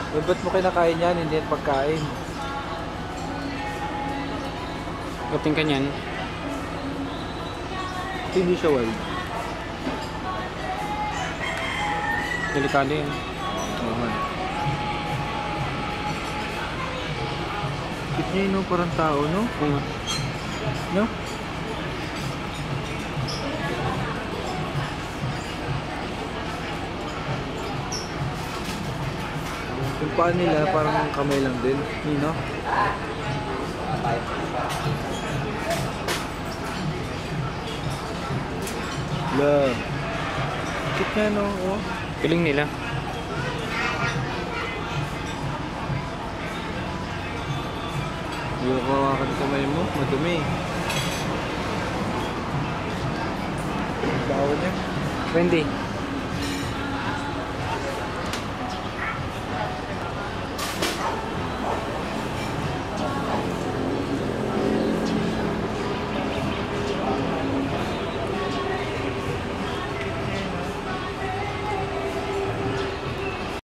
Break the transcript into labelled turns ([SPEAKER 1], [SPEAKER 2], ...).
[SPEAKER 1] Eh, ba't mo kinakain yan? Hindi yan pagkain.
[SPEAKER 2] Gating ka niyan.
[SPEAKER 1] Hindi siya wild.
[SPEAKER 2] Delikado yan.
[SPEAKER 1] Oo nga. Cute niya yun, no? Parang tao, no?
[SPEAKER 2] Oo nga.
[SPEAKER 1] No? Yung paa nila parang kamay lang din. Yun, no? La. Cute nga, no? Oh.
[SPEAKER 2] Piling nila.
[SPEAKER 1] Hindi ko kawakan kamay mo. Madumi. Bawa niya.
[SPEAKER 2] Wendy.